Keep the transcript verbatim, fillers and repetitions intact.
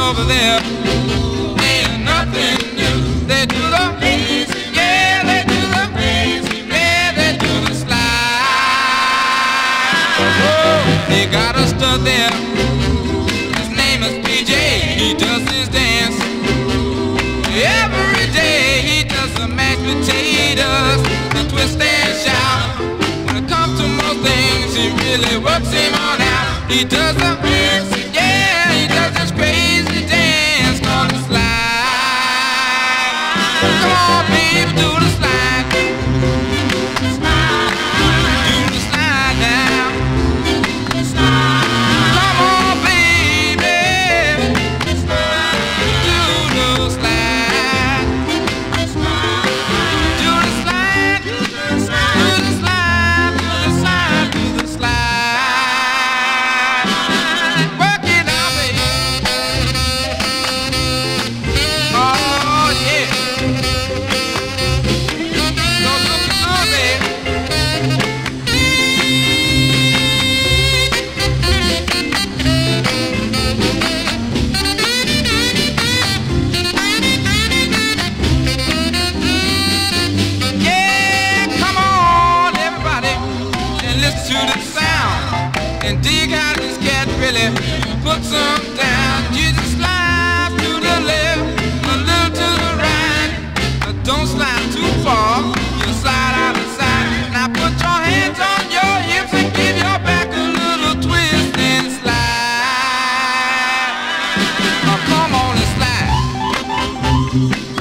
over there ain't nothing new. They do the lazy, yeah, they do the lazy, yeah, they do the slide. Oh, they got us stuck there. His name is P J. He does his dance every day. He does the mashed potatoes, the twist and shout. When it comes to most things, he really works him on out. He does the fancy, yeah, he does this crazy dance called the slide. Come on, baby, do the slide. Slide. Do the slide now. Slide. Come on, baby. Slide. Do the slide. Slide. Do the slide. Do the slide. Do the slide. Do the slide. Do the slide. Work it out, baby. Oh, yeah. Don't look good, baby. Yeah, come on, everybody, and listen to the sound and dig how this cat really puts them down. You just slide to the left, a little to the right, but don't slide too far. You slide out the side. Now put your hands on your hips and give your back a little twist and slide. Oh, come on and slide.